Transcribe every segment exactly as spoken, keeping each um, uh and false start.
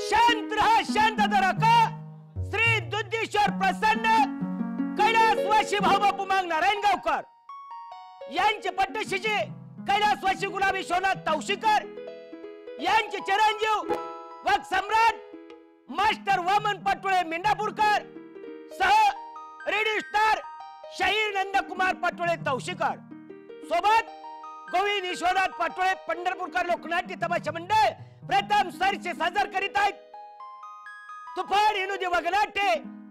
शांत रहा, शांत रहा. श्री दुद्धेश्वर प्रसन्न कैलासवासी भाऊबापू मांग नारायण गावकर यांचे पट्टशिजे कैलासवासी गुलाबी विश्वनाथ तवशीकर यांचे चिरंजीव वक सम्राट मास्टर वामन पटोळे मेंढापूरकर सह रेडिओ स्टार शाहीर नंदकुमार पटोळे तवशीकर सोबत गोविंद विश्वनाथ पटोळे पंढरपूरकर लोकनाट्य तमाशा मंडळ प्रथम सरचे सादर करीत आहेत. तुफान विनोदी वगनाट्ये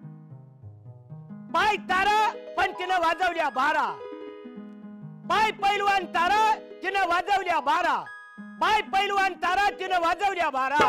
बाय तारा पण तिनं वाजवल्या बारा. बाय पैलवान तारा तिनं वाजवल्या बारा. बाय पैलवान तारा तिनं वाजवल्या बारा.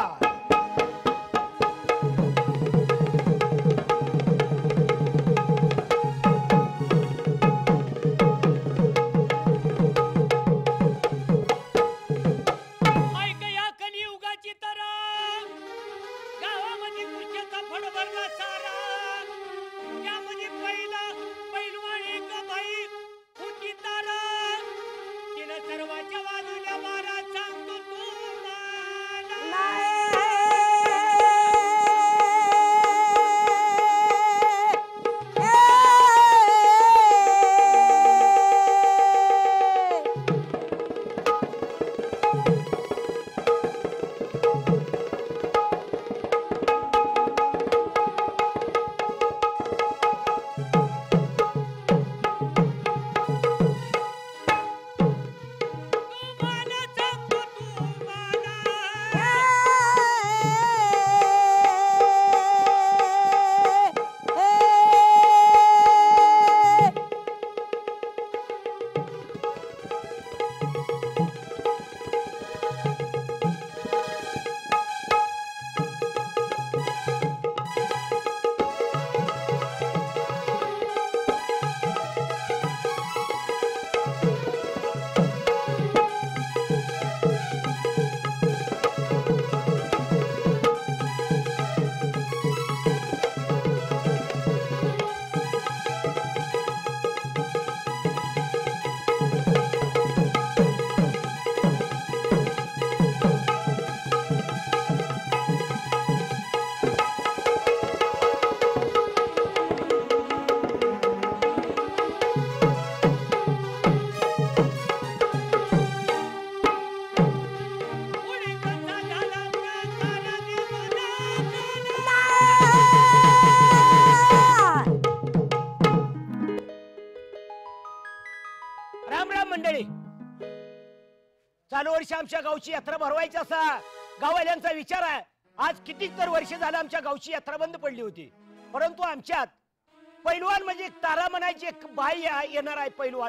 चालू वर्षी आमच्या गावची यात्रा भरवायची असा गाववाल्यांचा विचार आहे. आज किती तर वर्ष झालं आमच्या गावची यात्रा बंद पडली होती, परंतु आमच्यात पैलवान म्हणजे तारा म्हणायची एक बाई येणार आहे पैलवान.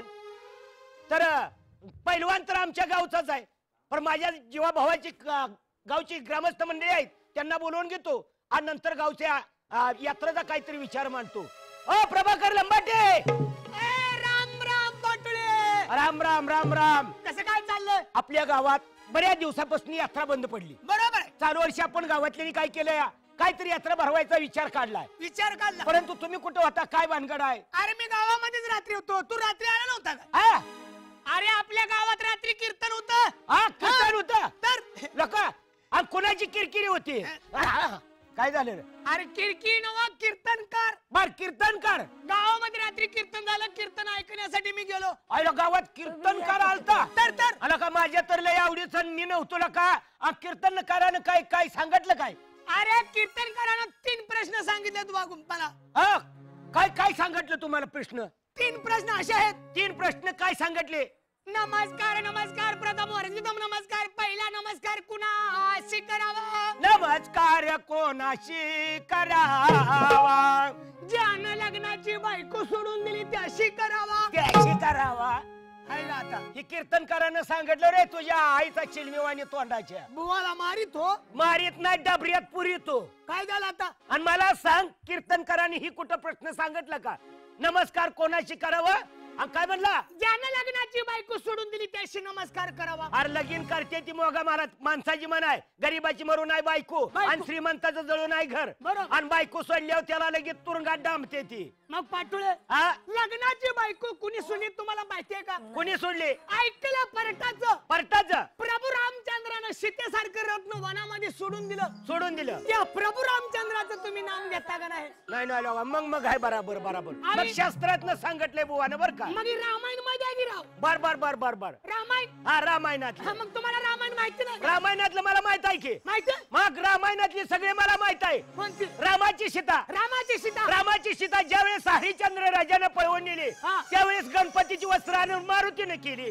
तर पैलवान तर आमच्या गावचाच आहे, पण माझ्या जीवा भावाची गावची ग्रामस्थ मंडळी आहेत त्यांना बोलवून घेतो आणि नंतर गावच्या यात्रेचा काहीतरी विचार मांडतो. अ प्रभाकर लंबाटे, राम राम राम राम. कसं काय चाललंय? आपल्या गावात बऱ्याच दिवसापासून यात्रा बंद पडली. बरोबर. चालू वर्षी आपण गावातल्यानी काय केलंय, काहीतरी यात्रा भरवायचा विचार काढलाय. विचार काढला, परंतु तुम्ही कुठे होता, काय भानगड आहे? अरे मी गावामध्येच रात्री होतो. तू रात्री आला नव्हता का? अरे आपल्या गावात रात्री कीर्तन होतं. हा कीर्तन होतं तर लका आणि कोणाची किरकिरी होती? काय झालं? अरे किरकिरी नवा कीर्तनकार. बर कीर्तनकार. गावामध्ये रात्री कीर्तन झालं, कीर्तन ऐकण्यासाठी मी गेलो. आयला गावात कीर्तनकार आलता? तर तर आला का? माझ्या तर लय आवडीच मी नव्हतो का. कीर्तनकारानं काय काय सांगितलं काय? अरे कीर्तनकारानं तीन प्रश्न सांगितले तू बघून मला. हा काय काय सांगितलं तुम्हाला प्रश्न? तीन प्रश्न असे आहेत. तीन प्रश्न काय सांगितले? नमस्कार नमस्कार प्रथम वर्षितम नमस्कार. पहिला नमस्कार कुणाशी करावा? नमस्कार कोणाशी करावा? ज्यानं लग्नाची बायको सोडून दिली त्याशी करावा. त्याशी करावा. आहे ना आता हे कीर्तनकारानं सांगितलं रे तुझ्या आईचा चिलमीवाणी तोंडाच्या. बुवाला मारित हो? मारित नाही, डबऱ्यात पुरीतो. काय झालं आता? आणि मला सांग, कीर्तनकाराने ही कुठं प्रश्न सांगितलं का नमस्कार कोणाशी करावा? काय म्हणला? ज्यानं लग्नाची बायको सोडून दिली त्याशी नमस्कार करावा. अरे लगीन करते ती मोगा मारत माणसाची मन आहे. गरीबाची मरू नाही बायको आणि श्रीमंताचं जळू नाही घर. आणि बायको सोडल्यावर त्याला लगेच तुरुंगात डांबते ती. मग पाटोळे लग्नाची बायको कुणी सोडली तुम्हाला माहितीये का? कुणी सोडली? ऐकलं परटाचं. परटाचं प्रभू रामचंद्रानं सीतेसारखं रत्न पूर्ण वनामध्ये सोडून दिलं सोडून दिलं त्या प्रभू रामचंद्राचं तुम्ही नाम घेता का नाही? नाही नाही लावा. मग मग आहे बराबर बराबर आणि- मग शास्त्रातनं सांगितलंय बुवानं बर का. मग ही रामायण मध्ये आहे की राव? बर बर बर बर बर रामायण हा रामायणात हा, मग तुम्हाला रामायण माहिती नाही? रामायणातलं मला माहित आहे की. माहिती? मग रामायणातली सगळे मला माहित आहे. कोणती? रामाची सीता रामाची सीता. रामाची सीता ज्यावेळेस हरिश्चंद्र राजाने पळवून नेली हा. त्यावेळेस गणपतीची वस्त्र आणून मारुतीने केली.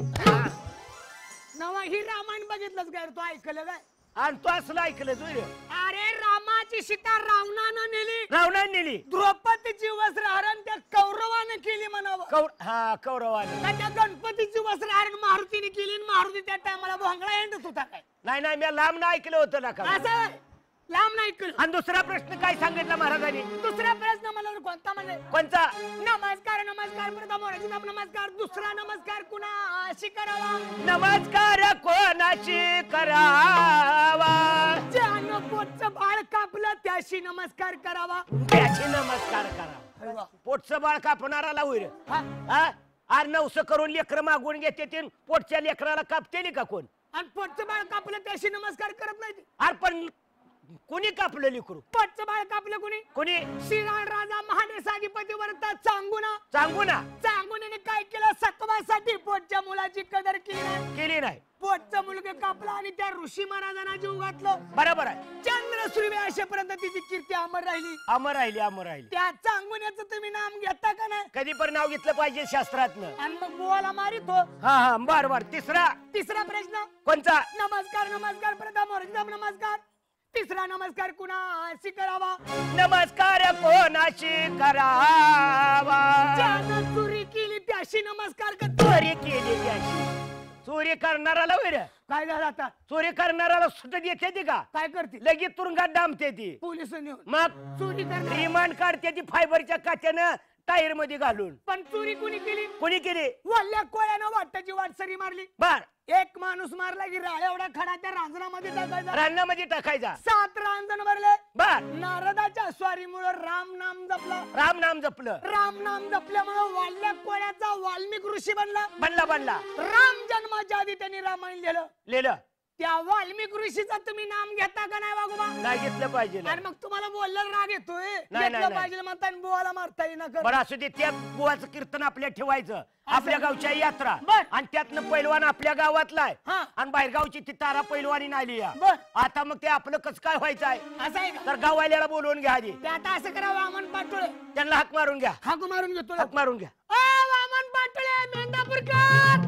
नवा ही रामायण बघितलंच काय रे? तू ऐकलं काय? आणि तो असलं ऐकलं तुझे अरे रामाची सीता रावणानं नेली, रावणाने नेली. द्रौपदीची वस्त्रहरण त्या कौरवानं केली म्हणावं. कौर हा कौरवाने. का त्या गणपतीची वस्त्रहरण मारुतीने केली आणि मारुती त्या टायमाला भोंगळा येत होता काय? नाही नाही मी लांब ना ऐकलं होतं ना का. असं लांब नाही ऐकलं. आणि दुसरा प्रश्न काय सांगितला महाराजांनी? दुसरा प्रश्न मला कोणता म्हणजे? कोणता? नमस्कार नमस्कार प्रथम मोराची दाब नमस्कार. दुसरा नमस्कार कुणाशी करावा? नमस्कार कोणाशी करावा? ज्यानं पोटचं बाळ कापलं त्याशी नमस्कार करावा. त्याची नमस्कार करावा. पोटचं बाळ कापणाराला होईल. हा. हा आर नवस करून लेकर मागून घेते ते पोटच्या लेकराला कापतेली का कोण? आणि पोटचं बाळ कापलं त्याशी नमस्कार करत नाही. आर पण कोणी कापलं लेकरू? पोटचं बाळ कापलं कोणी? कोणी? श्रीराम राजा महादेशाधिपती वरता चांगुना. सांगू ना. चांगुनेने काय केलं? सकवासाठी पोटच्या मुलाची कदर केली नाही. केली नाही. पोटचं मुलगा कापला आणि त्या ऋषी महाराजांना जीव घातलं. बरोबर आहे. चंद्र सूर्य अशेपर्यंत तिची कीर्ती अमर राहिली. अमर राहिली अमर राहिली. त्या चांगुन्याचं तुम्ही नाम घेता का नाही? कधी पण नाव घेतलं पाहिजे शास्त्रातनं. आणि मग बुवाला मारितो. हा हा बर बर. तिसरा तिसरा प्रश्न कोणता? नमस्कार नमस्कार प्रथम मोराची नमस्कार. तिसरा नमस्कार कुणाशी करावा? नमस्कार कोणाशी करावा? ज्यानं चोरी केली त्याशी नमस्कार कर. चोरी केली त्याची. चोरी करणाराला वेळ काय झालं आता? चोरी करणाराला सुट देते ती का? काय करते? लगेच तुरुंगात डांबते ती. पोलिस नेऊन मग चोरी करणार. रिमांड काढते ती फायबरच्या काच्यानं टायर मध्ये घालून. पण चोरी कुणी केली? कोणी केली? वल्ल्या कोळ्यानं वाटाची वाटसरी मारली. बर. एक माणूस मारला की राळ एवढा खडा त्या रांजणामध्ये टाकायचा. रानामध्ये टाकायचा. सात रांजण भरले. बर. नारदाच्या स्वारीमुळे राम नाम जपला. राम नाम जपलं. राम नाम जपल्यामुळे वाल्ल्या कोळ्याचा वाल्मिक ऋषी बनला. बनला बनला. राम जन्माच्या आधी त्यांनी रामायण लिहिलं. लिहिलं. त्या वाल्मिक ऋषीचं तुम्ही नाम घेता का नाही वागोबा? नाही घेतलं पाहिजे. आणि मग तुम्हाला बोललं राग येतोय. नाही, घेतलं नाही. पाहिजे म्हणता आणि बुवाला मारता येईना कर. बरं असू दे. त्या बुवाचं कीर्तन आपल्या ठेवायचं. आपल्या गावच्या यात्रा. बर. आणि त्यातनं पैलवान आपल्या गावातला आहे. हा. आणि बाहेरगावची ती तारा पैलवानी नाली या. बर. आता मग ते आपलं कसं काय व्हायचं आहे? असं आहे का? तर गाववाल्याला बोलवून घ्या आधी. ते आता असं करा वामन पाटोळे त्यांना हाक मारून घ्या. हाक मारून घेतो. हाक मारून घ्या. ओ वामन पाटोळे मेंढापूरकर.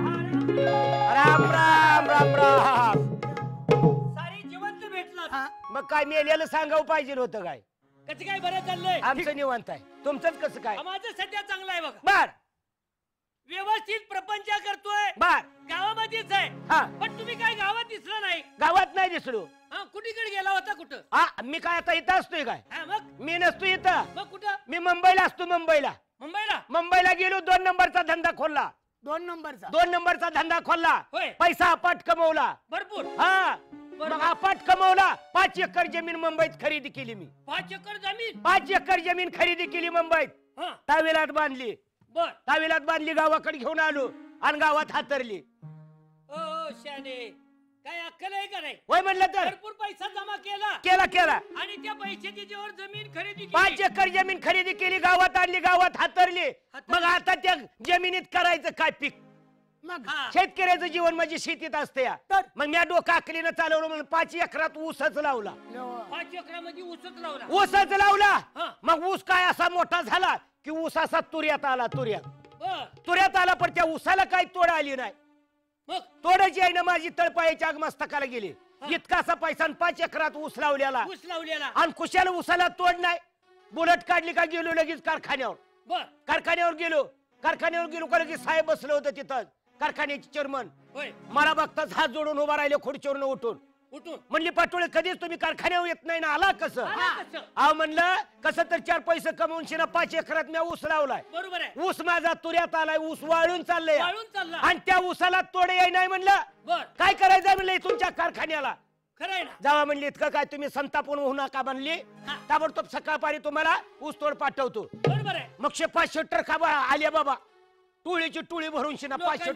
राम राम राम राम. सारी जिवंत भेटलं. हा. मग काय मेलेलं सांगावं पाहिजे होतं काय? कसं काय बरं चाललंय? आमचं निवांत आहे. तुमचंच कसं काय? माझं सध्या चांगलं आहे बघा. बर व्यवस्थित प्रपंच करतोय. बर. गावामध्येच आहे. हा. पण तुम्ही काय गावात दिसलं नाही. गावात नाही दिसलो. हा कुठीकडे गेला होता कुठं? हा मी काय आता इथं असतोय काय? हा मग मी नसतो इथं. मग कुठं? मी मुंबईला असतो. मुंबईला मुंबईला. मुंबईला गेलो. दोन नंबरचा धंदा खोलला. दोन नंबरचा. दोन नंबरचा धंदा खोलला. होय. पैसा अपाट कमवला. भरपूर. हा बरोबर. मग अपाट कमवला. पाच एकर जमीन मुंबईत खरेदी केली मी. पाच एकर जमीन. पाच एकर जमीन खरेदी केली मुंबईत. हा ताविलात बांधली. बर. ताविलात बांधली. गावाकडे घेऊन आलो आणि गावात हातरली. ओ शाने काय अक्कल आहे का नाही? होय म्हणलं तर भरपूर पैसा जमा केला केला केला. आणि त्या पैशाची जेव्हा जमीन खरेदी पाच केली. एकर जमीन खरेदी केली. गावात आणली. गावात हातरली. हातरली. मग आता त्या जमिनीत करायचं काय पीक? मग हा. शेतकऱ्याचं जीवन म्हणजे शेतीत असते या. तर मग मी डोकं आकलीनं चालवलं म्हणून पाच एकरात ऊसच लावला. पाच एकरामध्ये ऊसच लावला. ऊसच लावला. हा. मग ऊस काय असा मोठा झाला की ऊस असा तुऱ्यात आला. तुऱ्यात बर. तुऱ्यात आला. पण त्या ऊसाला काही तोड आली नाही. मग तोडायची आहे ना माझी तळपायाच्या आग मस्तकाला गेली. हा. इतका असा पैसा आणि पाच एकरात ऊस लावलेला ऊस लावलेला. आणि कुशाला ऊसाला तोड नाही. बुलेट काढली का गेलो लगेच कारखान्यावर. बर. कारखान्यावर गेलो. कारखान्यावर गेलो का लगेच साहेब बसलो होतं तिथं कारखान्याचे चेअरमन. होय. मला बघताच हात जोडून उभा राहिले खुर्चीवरून उठून. उठून म्हणली पाटोळे कधीच तुम्ही कारखान्यावर येत नाही ना. आला कसं? आला कसं? अहो म्हणलं कसं तर चार पैसे कमवून शिना पाच एकरात मी ऊस लावलाय. बरोबर आहे. ऊस माझा तुऱ्यात आलाय. ऊस वाळून चाललंय वाळून चालला. आणि त्या ऊसाला तोडे याय नाही म्हणलं. बर. काय करायचं म्हणलं तुमच्या कारखान्याला? खरं आहे ना. जावा म्हणली इतकं काय तुम्ही संतापून होऊ नका म्हणली. हा. ताबडतोब सकाळपारी तुम्हाला ऊस तोड पाठवतो. बरोबर आहे. मग शे पाचशे ट्रक आल्या बाबा. टोळीची टोळी भरून शिना पाचशे लोकांची. ट्रक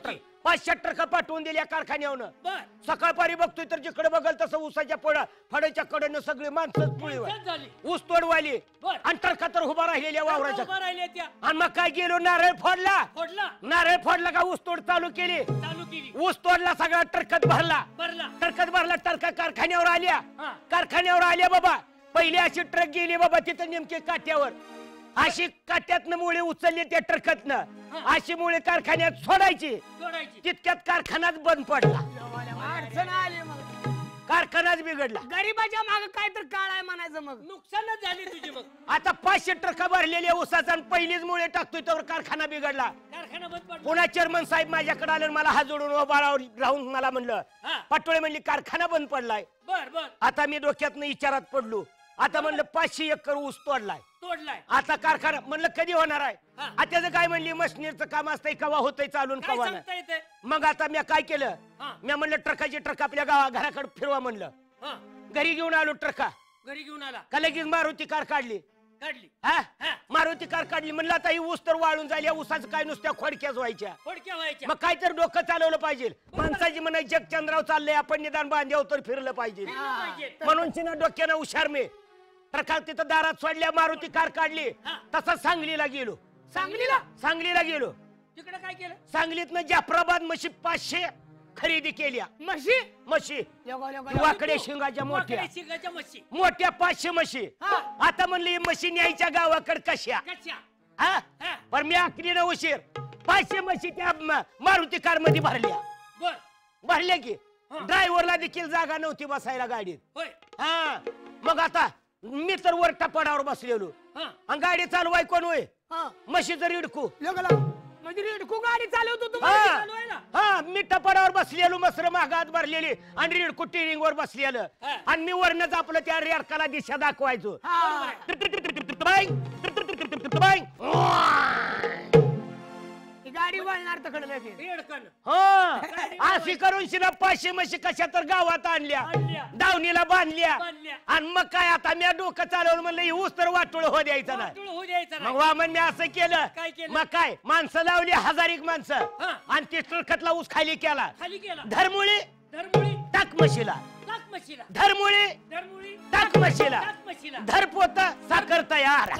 पाचशे ट्रक पाठवून दिल्या कारखान्यावरनं. बर सकाळपारी बघतोय तर जिकडे बघल तसं ऊसाच्या पड फडाच्या कडेनं सगळे माणसं पुळीवर पंचायत झाली. ऊस तोडवाली बर. आणि ट्रका तर उभा राहिलेल्या वावराच्या. उभा राहिल्या त्या आणि मग काय गेलो नारळ फोडला. फोडला नारळ फोडला का ऊस तोड चालू केली. चालू केली. ऊस तोडला सगळा ट्रकात भरला. भरला. ट्रकात भरला ट्रका कारखान्यावर आल्या. हा. कारखान्यावर आल्या बाबा. पहिली अशी ट्रक गेली बाबा तिथं नेमके काट्यावर. अशी काट्यातनं मुळे उचलली त्या ट्रकातनं. हा. अशी मुळे कारखान्यात सोडायची. सोडायची. तितक्यात कारखानाच बंद पडला. अडचण आली मग. कारखानाच बिघडला. गरीबाच्या माग काय तर काळ आहे म्हणायचं मग. नुकसानच झाली तुझी मग. आता पाचशे ट्रका भरलेल्या ऊसाचा आणि पहिलीच मुळे टाकतोय तर कारखाना बिघडला. कारखाना बंद पडला. पुन्हा चेअरमन साहेब माझ्याकडे आले आणि मला हात जोडून उभा राहून राहून मला म्हणलं हा. पाटोळे म्हणली कारखाना बंद पडलाय. बर बर आता मी डोक्यातनं विचारात पडलो. आता म्हणलं पाचशे एकर ऊस तोडलाय. तोडलाय. आता कारखाना म्हणलं कधी होणार आहे. हा. आता त्याचं काय म्हणली मशिनीचं काम असतंय कवा होतंय चालून काय कवा नाही. सांगता येते. मग आता मी काय केलं हा. मी म्हणलं ट्रकाची ट्रक आपल्या गावा घराकडे फिरवा म्हणलं. हा. घरी घेऊन आलो ट्रका. घरी घेऊन आला. का लगेच मारुती कार काढली. काढली. हा हा. मारुती कार काढली. म्हणलं आता ही ऊस तर वाळून जाईल. या ऊसाचं काय नुसत्या खोडक्याच व्हायच्या. फोडक्या व्हायच्या. मग काय तर डोकं चालवलं पाहिजे. माणसाची म्हणा जगचंद्राव चाललंय आपण निदान बांध्यावर तर फिरलं पाहिजे. फिरलं पाहिजे. म्हणून चिना डोक्यानं हुशार मी ट्रका तिथं दारात सोडल्या मारुती कार काढली. हा. तसंच सांगलीला गेलो. सांगलीला. सांगलीला गेलो. तिकडे काय केलं. सांगलीतनं जाफराबाद म्हशी पाचशे खरेदी केल्या. म्हशी म्हशी लोगो, लोगो, वाकडे शिंगाच्या मोठ्या वाकडे शिंगाच्या म्हशी. मोठ्या पाचशे म्हशी. हा. आता म्हणली ही म्हशी न्यायच्या गावाकडे कशा. कशा. हा हा. पण मी आखरीनं उशीर पाचशे म्हशी त्या म- मारुती कार मध्ये भरल्या. बर. भरल्या की हा. ड्रायव्हरला देखील जागा नव्हती बसायला गाडीत. होय. हा मग आता मी तर वर टपाडावर बसलेलो हा. आणि गाडी चालवाय कोण होय हा. म्हशीचं रिडकू. Logo, logo. म्हणजे रिडकू गाडी चालवतो तुम्हाला. हा. चालवायला. हा मी टपाडावर बसलेलो मसर महागात भरलेली आणि रिडकू टिरिंग वर बसलेलं हा. आणि मी वरनच आपलं त्या रेडकाला दिशा दाखवायचो. हा. ही गाडी वळणार तकडे लगेच. रेडकन. हा अशी करून शिना पाचशे म्हशी कशा तर गावात आणल्या आणल्या. दावणीला बांधल्या बांधल्या. आणि मग काय आता मी डोकं चालवलं म्हणलं ही ऊस तर वाटोळ हो द्यायचं नाही. वाटोळं होऊ द्यायचं मग नाही. वामन मी असं केलं काय केलं? मग काय माणसं लावली हजार एक माणसं हा. आणि ते ट्रकतला ऊस खाली केला. खाली केला. धरमुळी धरमुळी. टाक म्हशीला. टाक म्हशीला. धरमुळी धरमुळी. टाक म्हशीला. टाक म्हशीला. धरपोत साखर तयार.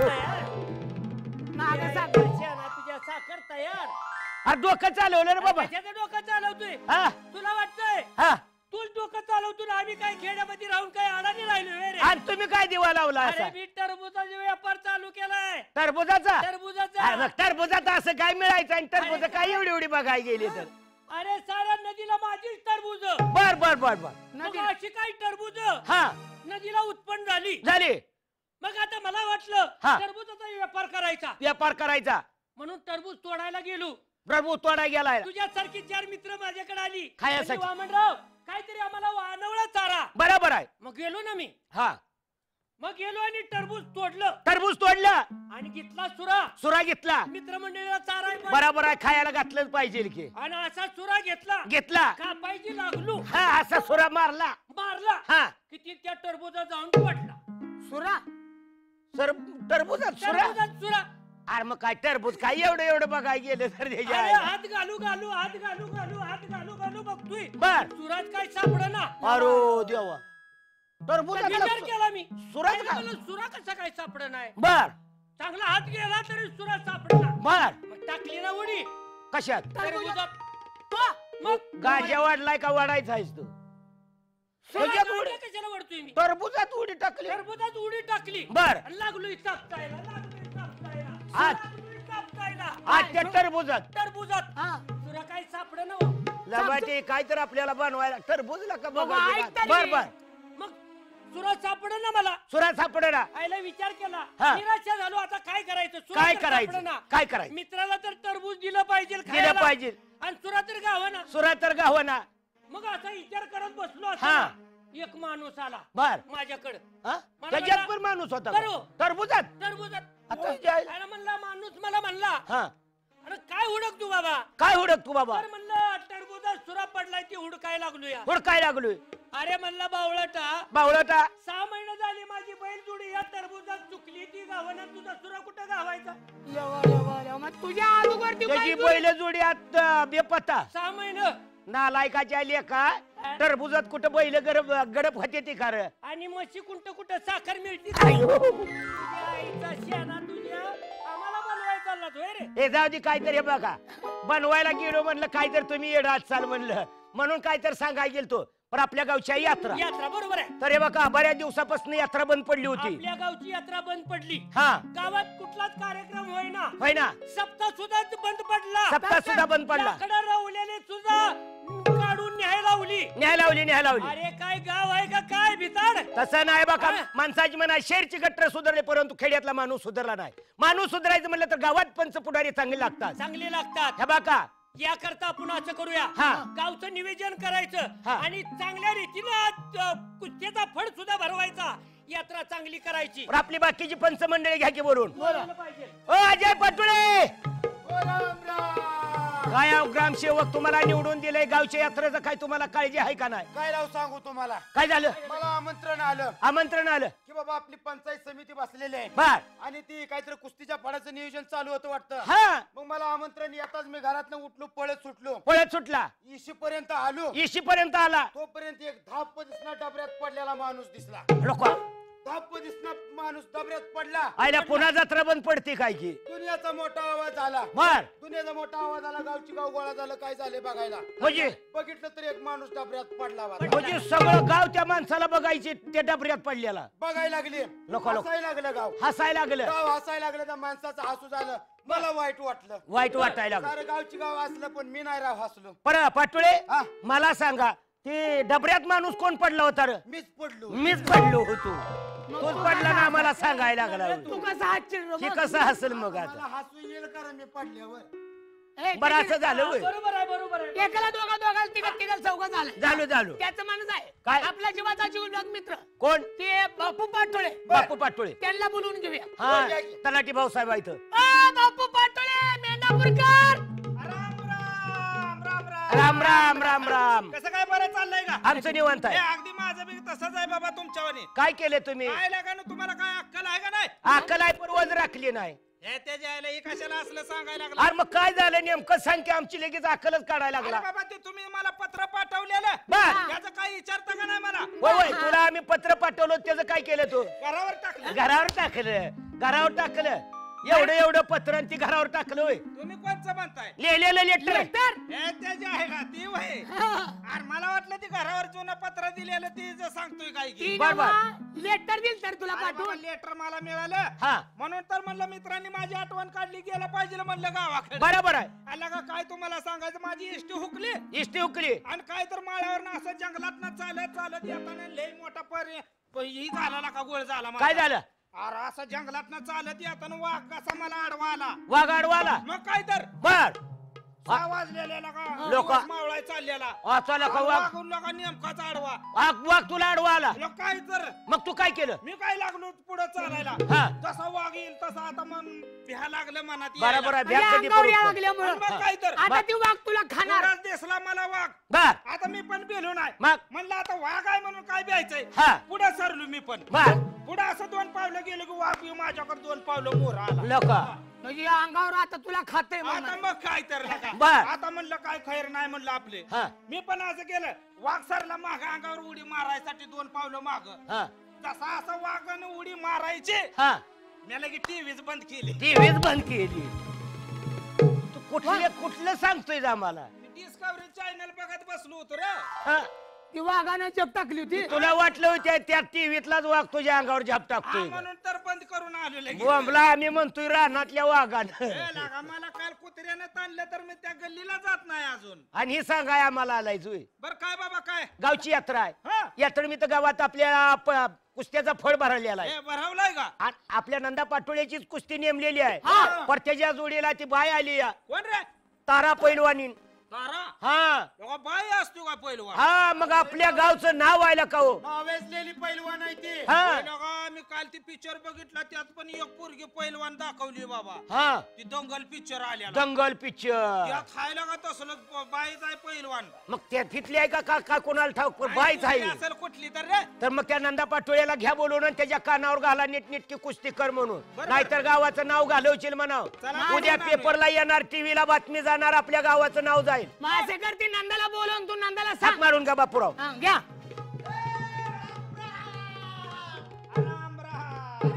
मागं साखर. शाना तुझ्या साखर तयार. आ, डोकं चालवलं रे बाबा. कशाचं डोकं चालवतोय. हा तुला वाटतंय हा तू डोकं चालवतो ना आम्ही काय खेड्यामध्ये राहून काय अडाणी राहिलो रे. आणि तुम्ही काय दिवा लावला अरे असा मी टरबुजाचा व्यापार चालू केलाय. टरबुजाचा. टरबुजाचा. अरे मग टरबुजाचं असं काय मिळायचं आणि टरबुज काय एवढी एवढी बघायला गेली तर. अरे साऱ्या नदीला माझीच टरबूज. बर बर बर बर मग अशी काही टरबूज हा नदीला उत्पन्न झाली. झाली. मग आता मला वाटलं हा. टरबुजाचा व्यापार करायचा व्यापार करायचा. म्हणून टरबूज तोडायला गेलो. प्रभू तोडा गेलाय. तुझ्यासारखी चार मित्र माझ्याकडे आली. खायासाठी. म्हणजे वामनराव काहीतरी आम्हाला वानवळा चारा. बरोबर आहे. मग गेलो ना मी. हा मग गेलो आणि टरबूज तोडलं टरबूज तोडलं आणि घेतला सुरा. सुरा घेतला. मित्रमंडळीला चारा आहे पण. बरोबर आहे खायला घातलंच पाहिजे की. आणि असा सुरा घेतला. घेतला. कापायची लागलो. हा असा सुरा मारला. मारला. हा किती त्या टरबूजा जाऊन पडला. सुरा. सर टरबूजात सुरा. टरबुजात सुरा. अरे मग काय टरबूज काय एवढं एवढं बघायला गेलं तर अरे त्याच्या. हात घालू घालू हात घालू घालू हात घालू घालू बघतोय. बर. सुरात काय सापडना. अरे देवा विचार टरबूजात केला मी. सुरात अरे का? मला सुरा कसा काय सापडणार. बर चांगला हात गेला तरी सुरा सापडला. बर मग टाकली ना उडी कशात टरबुजात. मग गाज्या वाढलाय का वाढायचा आहेस तू. सुरा ह्याच्यात उडी. गाड्या कशाला वळतोय मी. टरबूजात उडी टाकली. टरबुजात उडी टाकली. बर. आणि लागलोय चापटायला लागलोय चापटायला. आज. लागलोय चापटायला. आज त्या टरबूजात टरबुजात हा. सुरा काय सापडना. लबाटे काय तर आपल्याला बनवायला टरबूजला का बाबा, ऐक बघा. तरी. बर बर मग सुरा सापडना मला. सुरा सापडेना. आईला विचार केला. हा. निराशा झालो आता काय करायचं. सुरा काय तर करायचं सापडेना. काय करायचं मित्राला तर टरबूज दिलं पाहिजे दिलं खायला. पाहिजे. आणि सुरा तर गावाना. सुरा तर गावना. मग असा विचार करत बसलो हा. असताना एक माणूस आला बर माझ्याकडे. हा? मला त्याच्यात म्हणला- पण माणूस होता बरो. का? टरबूजात. टरबुजात. आता जायला. अरे म्हणला माणूस मला म्हणला हा अरे काय हुडक तू बाबा. काय हुडक तू बाबा. तर म्हणलं टरबुजात सुरा पडलाय ती हुडकाय लागलो या. हुड काय लागलोय अरे म्हणला बावळटा बावळटा. सहा महिने झाली माझी बैल जोडी या टरबुजात चुकली ती गावाना तुझा सुरा कुठं गावायचा लवा, लवा, लवा. मग तुझ्या अगोदर ती त्याची बैल बैल जोडी आत बेपत्ता सहा महिने नालायकाच्या लेका टरबुजात कुठं बैल गडप गडप होते ती खार आणि म्हशी कुठं कुठं साखर मिळते अयो. तुझ्या आईचा शेणा तुझ्या आम्हाला बनवायला चालला तो रे हे जाऊ दे काहीतरी बघा बनवायला गेलो म्हणलं काहीतरी तुम्ही येडात चाल म्हणलं म्हणून काहीतरी सांगायला गेलतो पण आपल्या गावची आहे यात्रा यात्रा बरोबर आहे तर हे बघा बऱ्याच दिवसापासून यात्रा बंद पडली होती आपल्या गावची यात्रा बंद पडली हा गावात कुठलाच कार्यक्रम होईना होय ना सप्ताह सुद्धा बंद पडला सप्ताह सुद्धा बंद पडला लाकडं रवलेले सुद्धा काढून न्याय लावली न्याय लावली न्याय लावली अरे काय गाव आहे का काय भिताड तसं नाही बघा हा. माणसाची म्हणा शेरची गट्टर सुधारले परंतु खेड्यातला माणूस सुधारला नाही माणूस सुधारायचं म्हणलं तर गावात पंच पुढारी चांगले लागतात चांगले लागतात हे बघा याकरता आपण असं करूया हा. गावचं निवेदन करायचं हा. आणि चांगल्या रीतीनं अ, कुस्त्याचा फळ सुद्धा भरवायचा यात्रा चांगली करायची पण आपली बाकीची पंच मंडळी घ्या की बोलून बोलायला पाहिजे ओ अजय पटुळे काय अहो, ग्रामसेवक तुम्हाला निवडून दिलंय गावच्या यात्रेचं काय तुम्हाला काळजी आहे का नाही काय राव सांगू तुम्हाला काय झालं मला आमंत्रण आलं आमंत्रण आलं की बाबा आपली पंचायत समिती बसलेली आहे बर आणि ती काहीतरी कुस्तीच्या फळाचं नियोजन चालू होतं वाटतं हा मग मला आमंत्रण येताच मी घरातनं उठलो पळत सुटलो पळत सुटला इशी पर्यंत आलो इशी पर्यंत आला तोपर्यंत एक धाप दिसणार डबऱ्यात पडलेला माणूस दिसला लोक धाप दिसणार माणूस डबऱ्यात पडला आयला पुन्हा जत्रा बंद पडते काय की दुनियाचा मोठा आवाज आला बर दुनियाचा मोठा आवाज आला गावची गाव गोळा झालं काय झाले बघायला म्हणजे बघितलं तर एक माणूस डबऱ्यात पडला होता. म्हणजे सगळं गाव त्या माणसाला बघायचे त्या डबऱ्यात पडलेला बघायला लागले लोक लोक हसायला लागलं गाव हसायला लागलं गाव हसायला लागलं त्या माणसाचं हसू झालं मला वाईट वाटलं वाईट वाटायला लागलं सारं गावची गाव असलं पण मी नाही राव हसलो पर पाटोळे हा. मला सांगा ते डबऱ्यात माणूस कोण पडला होता रे मीच पडलो मीच पडलो होतो तोच पडला ना मला सांगायला लागला तू कसा हातशील रे की मग? कसं हसल मग मला आता हसू येईल कारण मी पडल्यावर ए, बरं ठीक असं झालं होय बरोबर आहे बरोबर आहे आहे. एकाला दोघा दोघाला तिघा तिघा चौघा झालं झालो झालो त्याचं माणूस आहे काय? आपला जीवाचा जीवलग मित्र कोण ते बापू पाटोळे बापू पाटोळे त्यांना बोलवून घेऊया हा तलाठी भाऊसाहेब आहे इथं आ, बापू पाटोळे मेंढापूरकर राम राम राम राम कसं काय बरं चाललंय का आमचं निवांत हे आहे अगदी माझं बी तसंच आहे बाबा तुमच्यावानी काय केले तुम्ही काय लागा ना तुम्हाला काय अक्कल आहे का नाही अक्कल आहे पण वज राखली नाही हे त्याच्या आईला हे कशाला असलं सांगायला लागला अरे मग काय झालं नेमकं सांग की आमची लगेच अक्कलच काढायला अरे लागला बाबा ते तुम्ही मला पत्र पाठवलेलं बर याचं काही विचारता का नाही मला होय होय तुला आम्ही पत्र पाठवलं त्याचं काय केलं तू घरावर टाकलं घरावर टाकलं घरावर टाकलं एवढं एवढं पत्र आणि ती घरावर टाकलं होय तुम्ही कोणचं म्हणताय लिहिलेलं लेटर हे त्याची आहे का ती वय अरे मला वाटलं ती घरावर जुनं पत्र दिलेलं ती जे सांगतोय काय की बर, बर. लेटर दिल तर तुला पाठवून लेटर मला मिळालं हा म्हणून तर म्हणलं मित्रांनी माझी आठवण काढली गेलं पाहिजे म्हणलं गावाकडे बरोबर आहे आला का काय तुम्हाला सांगायचं माझी इष्टी हुकली इष्टी उकली आणि काय तर माळ्यावर असं जंगलात ना चालत चालत येताना लय मोठा पर्य ही झाला का गोळ झाला माझा. काय झालं अरे असं जंगलात ना चालत येताना वाघ कसा मला आडवा आला वाघ आडवाला मग काय तर बर सहा वाजलेला का लोक- दिवस मावळाय चाललेला वाचला का वाघ वाघ लोका नेमकाच आडवा वाघ वाघ तुला आडवा आला लोक काय तर मग तू काय केलं मी काय लागलो पुढे चालायला हा जसा वाघ येईल तसा आता मन भ्या लागलं मनात बरोबर आहे म्हणजे भ्या कधी अंगावर पडू यायला पण. लागल्यामुळं. आणि मग काय तर आता ती वाघ तुला खाणार पुढंच दिसला मला वाघ बर आता मी पण बेलो नाही मग म्हणलं आता वाघ आहे म्हणून काय द्यायचंय हा पुढे सरलो मी पण बर पुढे असं दोन पावलं गेलो की वाघ बी माझ्याकडे दोन पावलं मोर आला लोक म्हणजे या अंगावर आता तुला खाते आता मग काय तर लका. बर. आता म्हणलं काय खैर नाही म्हणलं आपले हा मी पण असं केलं वाघ सरला माग अंगावर उडी मारायसाठी दोन पावलं माग हा जसा असं वाघानं उडी मारायची हा मी लगे टीव्हीच बंद केली टीव्हीच बंद केली तू कुठले कुठलं सांगतोय आम्हाला डिस्कवरी चॅनल बघत बसलो होतो रे हा? ती वाघानं जप टाकली होती तुला वाटलं होतं त्या टीव्हीतलाच वाघ तुझ्या अंगावर झाप हा, टाकतोय का? म्हणून तर बंद करून आलो लगे बोंबला आम्ही म्हणतोय रानातल्या वाघानं हे लागा, मला काल कुत्र्यानं ताणलं तर मी त्या गल्लीला जात नाही अजून आणि ही सांगाय आम्हाला आलाय जुई बर काय बाबा काय गावची यात्रा आहे हा यात्रा मी तर गावात आपल्या प- कुस्त्याचा फळ भरलेला आहे हे भरवलाय का आ- आपल्या नंदा पाटोळ्याचीच कुस्ती नेमलेली आहे हा. पर त्याच्या जोडीला ती बाय आली या कोण रे तारा पैलवानी तारा हा लोका बाई असतो का पहिलवान हा मग आपल्या गावचं नाव व्हायला का हो नावेसलेली पैलवान आहे ती हा लोका मी काल ती पिक्चर बघितला त्यात पण एक पोरगी पैलवान दाखवली बाबा. हा ती दंगल पिक्चर आलेला. दंगल पिक्चर त्यात खायला का तसलं बाईच आहे पैलवान. मग त्या तिथली आहे का का का कोणाला ठाऊक बाईच आहे असेल कुठली तर रे. तर मग त्या नंदा पाटोळ्याला घ्या बोलवून आणि त्याच्या कानावर घाला नीट नीटकी कुस्ती कर म्हणून बरोबर. नाहीतर गावाचं नाव घालवशील म्हणाव चला, उद्या बोलवणार पेपरला येणार टीव्हीला बातमी जाणार आपल्या गावाचं नाव जाईल माझे करते नंदाला बोलवून तू नंदाला हाक सांग मारून गा बापूराव हा, घ्या राम राम.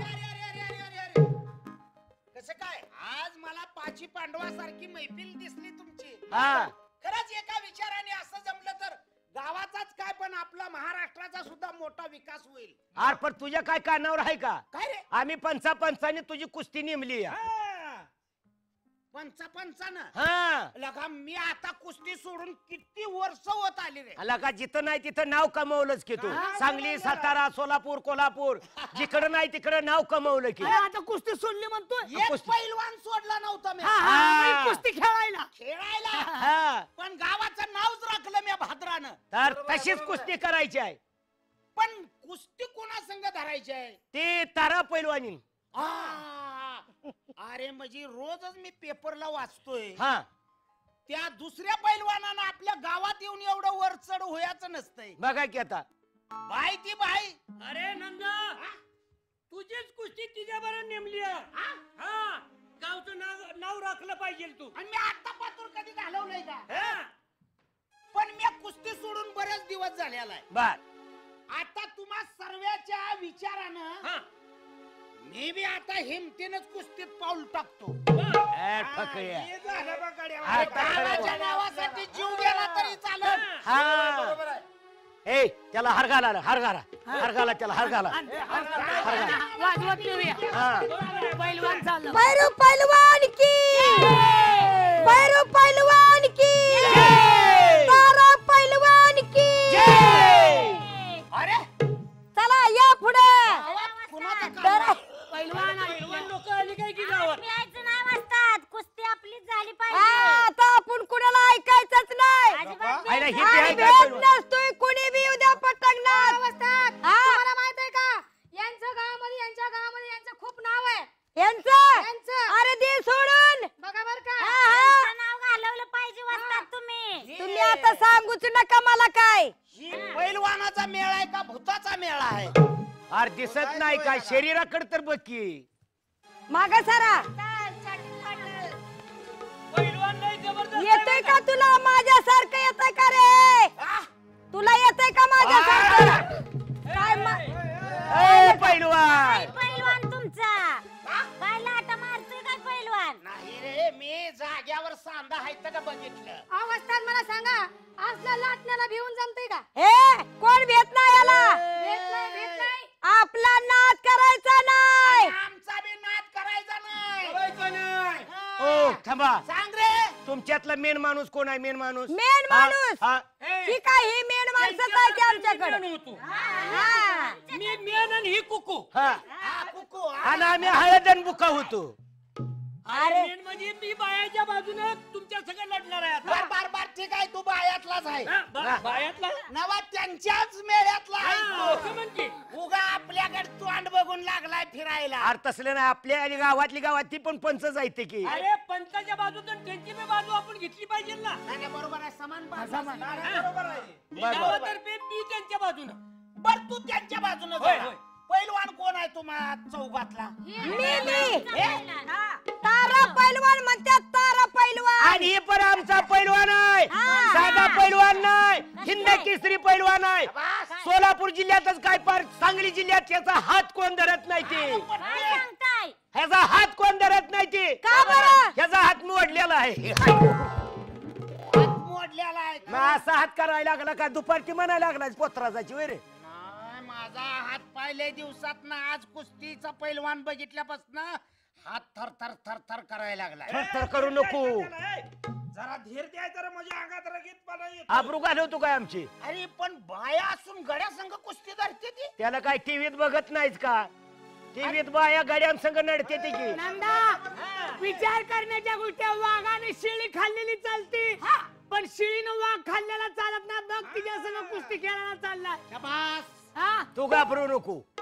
कसं काय आज मला पाची पांडवासारखी मैफिल दिसली तुमची. हा खरंच एका विचाराने असं जमलं तर गावाचाच काय पण आपला महाराष्ट्राचा सुद्धा मोठा विकास होईल. आर पण तुझ्या काय कानावर आहे का काय रे आम्ही पंचा पंचाने तुझी कुस्ती नेमली आहे. हा. पंचा पंचानं हा लगा मी आता कुस्ती सोडून किती वर्ष होत आली रे. आला का जिथं नाही तिथं नाव कमवलंच की तू हा, सांगली बरोबर. सातारा सोलापूर कोल्हापूर जिकडं नाही तिकडं नाव कमवलं की अरे आता कुस्ती सोडली म्हणतोय एक कुस्ती. पैलवान सोडला नव्हता मी हा, हा, हा. म्हणजे कुस्ती खेळायला खेळायला. हा पण गावाचं नावच राखलं मी भाद्रानं. तर तशीच कुस्ती करायची आहे पण कुस्ती कोणा संग धरायची आहे. ती तारा पैलवानी आ, अरे म्हणजे रोजच मी पेपरला वाचतोय हा त्या दुसऱ्या पैलवानानं आपल्या गावात येऊन एवढं वर चढ होयाचं नसतंय. बघा की आता बाई ती बाई अरे नंदा तुझीच कुस्ती तिच्या बरोबर नेमली आहे. हा गावचं नाव नाव राखलं पाहिजे तू. आणि मी आता पातूर कधी घालवलंय का. हा. पण मी कुस्ती सोडून बरेच दिवस झालेला आहे. बर आता तुम्हा सर्वांच्या विचारानं हा. मी बी आता हिमतीनच कुस्तीत पाऊल टाकतो. ए, ठकऱ्या. हे झालं बघ गड्या. हा, गावाच्या नावासाठी जीव गेला तरी चालेल. हा ए त्याला हार घाला हार घाला हार घाला त्याला हार घाला वाजवत नेऊया हा पैलवान चाललं भैरव पहलवान की भैरव पहलवान की तारा पहलवान की अरे चला या पुढे गावात कुणाचं काम आहे? पैलवान आले. पैलवान लोक आली काय की गावात. यायचं नाही वाजतात कुस्ती आपलीच झाली पाहिजे आता आपण कुणाला ऐकायचंच नाही आहे ना, ही आणि ते आहे काय भेद पैलवान? नसतोय कुणी बी उद्या पटकणार तुम्हाला माहित आहे का यांच्या गावामध्ये यांच्या गावामध्ये यांचं खूप नाव आहे यांचं अरे दे सोडून बघा बर का नाव घालवलं पाहिजे वाजतात तुम्ही तुम्ही आता सांगूच नका मला काय ही पैलवानाचा मेळा आहे का भूताचा मेळा आहे. अरे दिसत नाही काय शरीराकडे तर बघ की माग सारा पैलवान नाही जबरदस्त येतोय का तुला माझ्यासारखं येतंय का रे तुला येतंय का माझ्यासारखं काय मा- ए पैलवान पैलवान तुमचा काय लाटा मारतोय काय पैलवान नाही रे मी जाग्यावर सांदा हायत का बघितलं. अवस्थात मला सांगा असल्या लाटण्याला भिवून जमतंय का हे कोण भेट नाही याला भेट नाही भेट नाही आपला नाद करायचा नाही आमचा बी नाद करायचा नाही. करायचं नाही. ओ थांबा सांग रे तुमच्यातला मेन माणूस कोण आहे मेन माणूस मेन हा, माणूस हा. ही काय ही मेन माणसं आहे की आमच्याकडे मेन होतो. हा. मी मेन आणि ही कुकू. हा हा, कुकू, हा. आणि आम्ही हळदन बुका होतो अरे मेन म्हणजे मी बायाच्या बाजूने तुमच्या सगळं लढणार आहे बर आता. बर बर ठीक आहे तू बायातलाच आहे. हा, बा- बायातला नवा त्यांच्याच मेळ्यातला हा, आहे असं म्हणजे तू. उगा आपल्याकडे तोंड बघून लागलाय फिरायला. अरे तसलं नाही आपल्या आणि गावातली गावात ती पण पंचच आहे ते की अरे पंचाच्या बाजूतून त्यांची बी बाजू आपण घेतली पाहिजे ना. नाही, नाही, बरोबर आहे समान बाजू. बरोबर आहे. मी बर, बर. गावातर्फे मी त्यांच्या बाजूनं. बर तू त्यांच्या बाजूने होय, जा. होय. पैलवान कोण आहे तुम्हा चौघातला. मी मी तारा पैलवान म्हणतात तारा पैलवान आणि हे पण आमचा पैलवान आहे हा. साधा पैलवान नाही हिंद केसरी पैलवान आहे बस. सोलापूर जिल्ह्यातच काय पार सांगली जिल्ह्यात याचा हात कोण धरत नाही ते काय सांगताय ह्याचा हात कोण धरत नाही ते का बरं ह्याचा हात मोडलेला आहे हात मोडलेला आहे मग असा हात करायला लागला का दुपारची म्हणायला लागला पोत्राची वय रे नाही, माझा हात पाहिले दिवसात ना आज कुस्तीचा पैलवान बघितल्यापासून हात थर थर थर थर करायला लागलाय. थर थर करू नको जरा धीर द्यायचं रे, म्हणजे अंगात रगीतपणा येतो. आबरू घालवतो काय आमची अरे पण बाया असून गड्या संघ कुस्ती धरते ती. त्याला काय टीव्हीत बघत नाहीच का टीव्हीत बाया गाड्यांसंग नडते ते की नंदा विचार करण्याच्या गोष्टी वाघाने शिळी खाल्लेली चालती पण शिळीनं वाघ खाल्लेला चालत नाही बघ तिच्या संग कुस्ती खेळायला चाललाय शाबास. हा तू घाबरू नको फक्त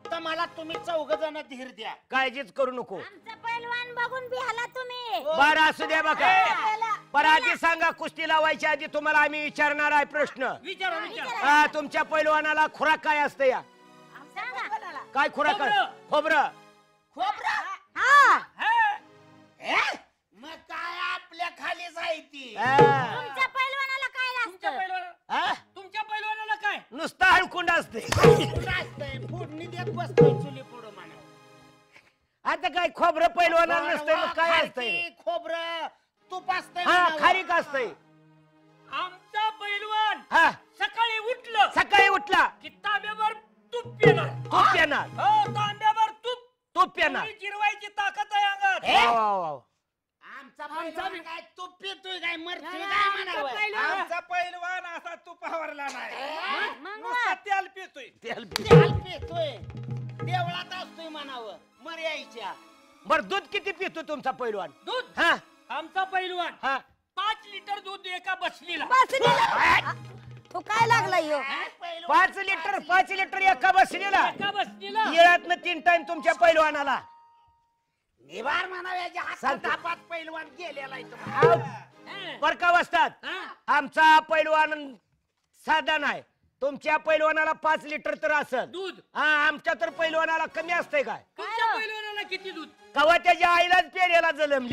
फक्त मला तुम्ही चौघ जण धीर द्या. काळजीच करू नको. आमचा पैलवान बघून बिहाला तुम्ही. बरं असू द्या बघा. बरं आधी सांगा, कुस्ती लावायच्या आधी तुम्हाला आम्ही विचारणार आहे प्रश्न. विचारा विचारा हा, तुमच्या पैलवानाला खुराक काय असतं या? काय खुराक आहे? खोबरं. हा हा. मग काय आपल्या खालीच आहे ती. हा. तुमच्या पैलवानाला काय तुमच्या लागतं? पैलवान हा? तुमच्या पैलवानाला काय नुसतं हळकुंड असते. नाचतंय, फोडणी देत बसतोय चुली पुढं म्हणा. आता काय खोबरं पैलवानाला नसतंय, मग काय असतंय? खारकी, खोबरं तूप असतंय हा, म्हणावं. खारीक असतंय. आमचा पैलवान हा, सकाळी उठलं सकाळी उठला की तांब्यावर तूप पिणार. तूप पिणार. हो तांब्यावर तूप तूप पिणार. तुम्ही जिरवायची ताकद आहे अंगात. वा, वा, वा. आमचा पैलवान काय तूप पितोय काय मरतोय काय म्हणावं. आमचा पैलवान असा तुपावरला नाही, मग नुसता तेल पितोय. तेल पी- तेल पितोय, देवळात असतोय म्हणावं मर्याईच्या. बरं दूध किती पितो तुमचा पैलवान? दूध हा आमचा पैलवान हा. पाच लिटर दूध एका बसलीला. बसलीला. तू काय लागला यो? पाच लिटर पाच लिटर एका बसलेला. एका बसलीला येळातनं तीन टाइम तुमच्या पैलवानाला. निभार म्हणाव्याच्या हातात चालतंय. तापात पैलवान गेलेला आहे तो. हा. बर का वाजतात? हा. आमचा पैलवान साधा नाही. तुमच्या पैलवानाला पाच लिटर तर असल. दूध हा, आमच्या तर पैलवानाला कमी असतंय काय? तुमच्या पैलवानाला किती दूध कवा त्याच्या आईलाच पेरेला जलमली.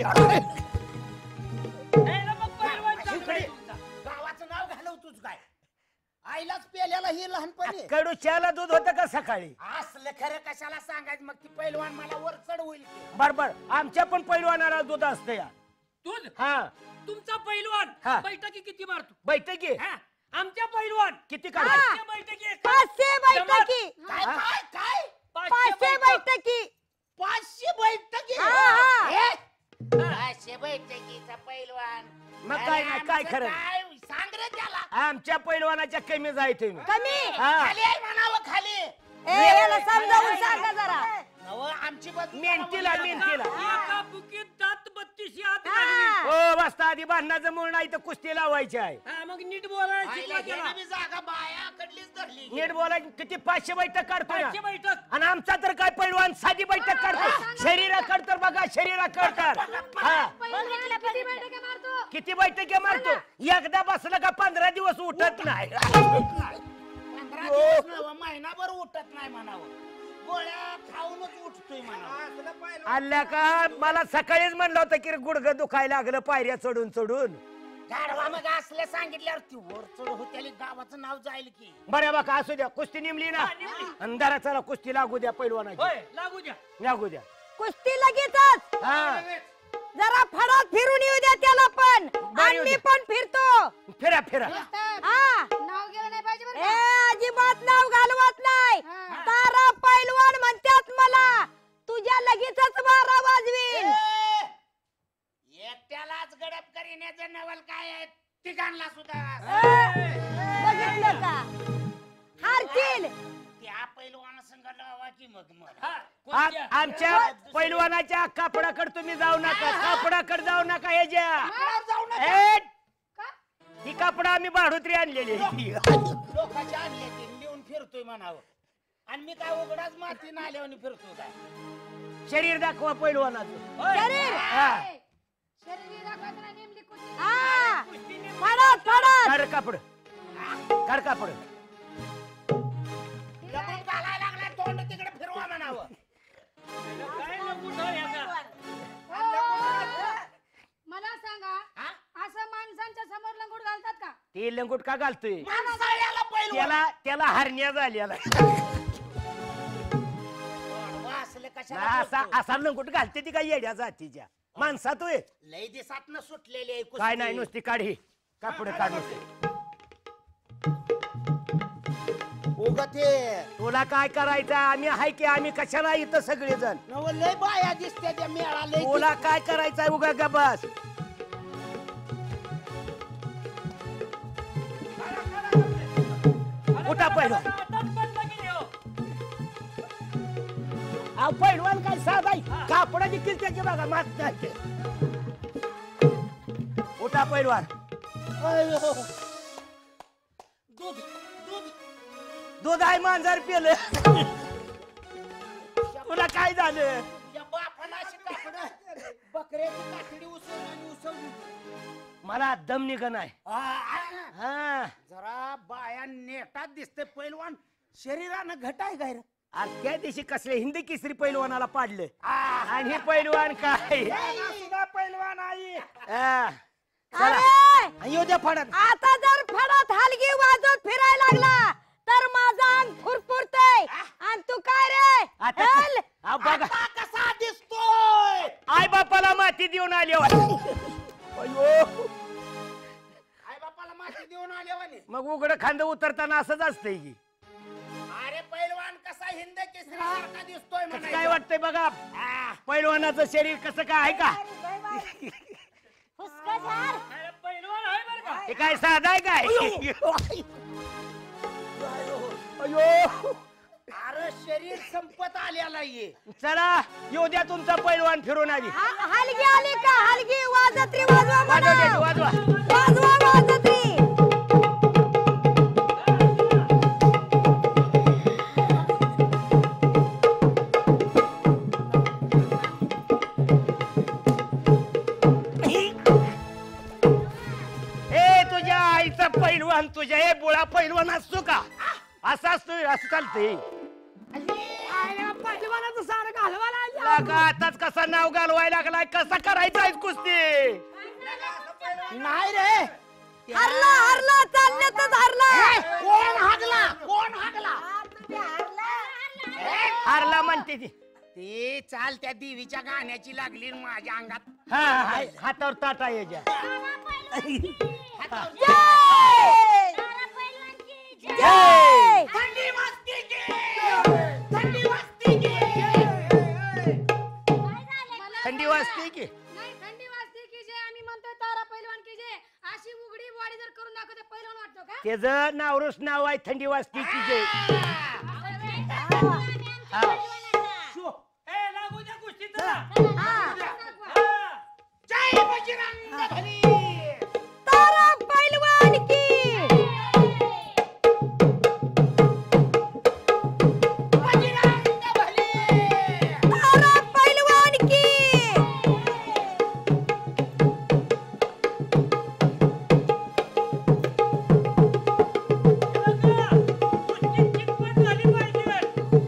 हे ना मग पैलवान चांगला आहे तुमचा. गावाचं नाव घालवतोच काय? आईलाच पेल्याला ही लहानपणी. कडू चहाला दूध होतं का सकाळी? असलं खरं कशाला सांगायचं, मग ती पैलवान मला वर चढ होईल की. बर बर, आमच्या पण पैलवानाला दूध असतं या. दूध हा, तुमचा पैलवान हा. बैठकी किती मारतो? बैठकी हा. आमच्या पैलवान किती हा. काढायची? पाचशे बैठकी एका- पाचशे बैठकी. काय काय काय पाचशे बैठकी. पाचशे बैठकी. हा, हा. हे? पाचशे बैठकीचा पैलवान. मग काय नाही, काय आमचं खरं? काय? सांग रे त्याला. आमच्या पैलवानाच्या कमी जाय तुम्ही. कमी. हा. खाली आहे म्हणावं खाली. ए याला समजावून सांगा जरा. नवं, आमची बदली मेंटीला मेंटीला. एका बुकीत दात बत्तीस आत हा. घालवी. हो बसता आधी भांडणाचं मूळ नाही तर कुस्ती लावायची आहे. हा, मग नीट बोलायला आईला शिकवा त्याला. घेणं बी जागा बायाकडलीच धरली. नीट बोला, किती पाचशे बैठक काढतो ना. पाचशे बैठक आणि आमचा तर काय पैलवान साधी बैठक काढतो. शरीराकड तर बघा, शरीराकड तर हा. बघितलं किती बैठकी मारतो. किती बैठकी मारतो. एकदा बसलं का पंधरा दिवस उठत नाही. पंधरा दिवस नवं, महिनाभर उठत नाही म्हणावं. गोळ्या खाऊनच उठतोय म्हणावं. असलं पैलवान आल्या का मला सकाळीच म्हणलं होतं की गुडघं दुखायला लागलं पायऱ्या चढून चढून. गाढवा मग असलं सांगितल्यावर ती वर चढ होत्याली गावाचं नाव जाईल की. बऱ्या बाका असू द्या, कुस्ती निमली ना. हा, निमली. अंधारा चला कुस्ती लागू द्या पैलवानाची. होय लागू द्या. लागू द्या. कुस्ती लगेचच. हा, जरा फडात फिरून येऊ द्या त्याला पण. आणि येऊ मी द्या. पण फिरतो. फिरा फिरा. हा. नाव गेलं नाही पाहिजे. ए अजिबात नाव घालवत नाही. तारा पैलवान म्हणतात मला. तुझ्या लगेचच बारा वाजवीन. ए, एकट्यालाच गडप करीण्याचं नवल काय आहे ठिकाणला सुद्धा. बघितलं का? हारतील. त्या पैलवान संघ लावा की मग मला. हा, आ- कोणत्या? आमच्या पैलवानाच्या कापडाकडे तुम्ही जाऊ नका. कापडाकडे जाऊ नका ह्याच्या. जाऊ नका. ए, ही कापड आम्ही भाडोत्री आणलेली आहे. लोकांच्या आणले ते लिहून फिरतोय म्हणावं. आणि मी काय उघडाच माती नाल्यावर फिरतोय काय. शरीर दाखवा पैलवानाचं. होय. शरीर. हा, हा. कुस्ती निम- फडात फडात. काढ कापड. काढ कापड. लपून घालायला लागला तोंड तिकडे फिरवा म्हणावं. काय नको ठेव याचा. मला सांगा, असं माणसांच्या समोर लंगोट घालतात का? ते लंगोट का घालतोय? माणसाळ्याला पैलवान. त्याला त्याला हरण्या झालेला. गोडवा असलं कशाला असा बोलतो? असा लंगोट घालते ती काय येड्या जातीच्या माणसात होय. लय दिसात न सुटलेली आहे कुस्ती. काय नाही, नुसती काढी कापड काढ नुसती. उगते तुला काय करायचं? आम्ही हाय की आम्ही कशाला इथं सगळेजण. नव लय बाया दिसते त्या मेळा लय तुला काय करायचंय? उगा ग बस. उठा पहिलवान. दात बंद केले हो. अहो पहिलवान काय साधाय कापड देखील त्याचे बघा मात नाही. उठा पहिलवान. अयो. दूध दूध दूध आहे मांजर पेलं. तुला काय झालं या बापाला अशी कापड बकऱ्याची कातडी उसळून आणि उसळली. मला दम निघ नाही आ, आ, हा जरा बाया नेटात दिसते पैलवान शरीरानं घट आहे काय रे? आज त्या दिवशी कसले हिंदी केसरी पैलवानाला पाडलं आणि हे पैलवान काय त्याला सुद्धा पैलवान आई. हा. चला. अरे येऊ द्या फडत आता जर फडत हलगी वाजवत फिरायला लागला तर माझा अंग फुरफुरतय आणि तू काय रे आता हल? हा बघा आता कसा दिसतोय? आई बापाला माती देऊन आली हो. अयो आई बापाला माती देऊन आले म्हणे. मग उघड खांद उतरताना असंच असतंय की अरे पैलवान कसा हिंद केसरी सारखा दिसतोय कसं म्हणायचं. काय वाटतंय बघा पैलवानाचं शरीर कसं काय आहे का फुसका झार. अरे पैलवान आहे बरं का हे काय साधा आहे काय अयो अरे शरीर संपत आलेला ये. चला येऊ द्या तुमचा पैलवान फिरून आली ह- हलगी आली का हलगी वाजत्री वाजवा वाजवा म्हणा. देतो, वाजवा वाजवा वाजत्री. ए तुझ्या आईचा पैलवान तुझ्या हे बुळा पैलवान असतो का असं असतोय असं चालतंय अरे पहिलवानाचं सारं घालवायला आली. लागा आताच कसा नाव घालवायला लागलाय कसा करायचा आहे कुस्ती नाही रे. हरला हरला चालण्यातच हरला. कोण हागला कोण हागला? हारला म्हणते ती ते चाल त्या देवीच्या गाण्याची लागली न माझ्या अंगात. हा हा, हातावर ताटा याच्या जय. जय. थंडी वाजते की थंडी वाजते की. थंडी वाजते की नाही थंडी वाजते की जे आम्ही म्हणतोय तारा पैलवान की जे अशी उघडी बॉडी जर करून दाखवते पैलवान वाटतो का? त्याचं नावरूस नाव आहे थंडी वाजते की जे हा. ए लागू द्या कुस्ती चला हा. जय बजरंग बली. तारा पैलवान की बजरंग बली. तारा पैलवान की कुस्ती चितपट झाली पाहिजे